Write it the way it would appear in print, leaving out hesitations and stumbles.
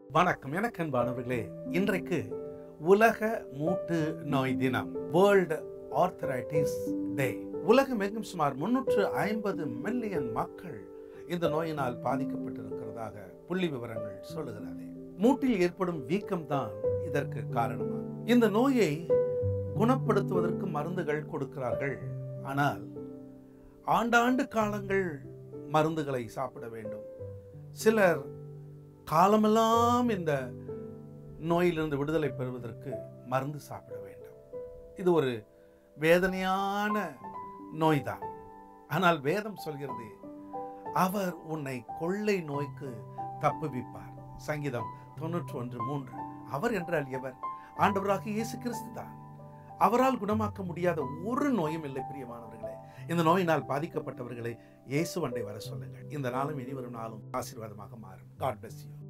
வணக்கம், எனக்கு அன்பானவர்களே. இன்றைக்கு உலக மூட்டு நோய் தினம், வேர்ல்ட் ஆர்த்தரைட்டிஸ் டே. உலகமெங்கும் சுமார் 350 மில்லியன் மக்கள் இந்த நோயினால் பாதிக்கப்பட்டிருக்கிறதாக புள்ளி விவரங்கள் சொல்லுகிறது. மூட்டில் ஏற்படும் வீக்கம் தான் இதற்கு காரணமா? இந்த நோயை குணப்படுத்துவதற்கு மருந்துகள் கொடுக்கிறார்கள். ஆனால் ஆண்டாண்டு காலங்கள் மருந்துகளை சாப்பிட வேண்டும். சிலர் காலமெல்லாம் இந்த நோயிலிருந்து விடுதலை பெறுவதற்கு மருந்து சாப்பிட வேண்டும். இது ஒரு வேதனையான நோய்தான். ஆனால் வேதம் சொல்கிறது, அவர் உன்னை கொள்ளை நோய்க்கு தப்புவிப்பார். சங்கீதம் 91:3. அவர் என்றால் எவர்? ஆண்டவராக இயேசு கிறிஸ்து தான். அவரால் குணமாக்க முடியாத ஒரு நோயும் இல்லை. பிரியமானவர்களே, இந்த நோயினால் பாதிக்கப்பட்டவர்களை இயேசுவண்டை வர சொல்லுங்கள். இந்த நாளும் இனி வரும் நாளும் ஆசீர்வாதமாக மாறும். God bless you.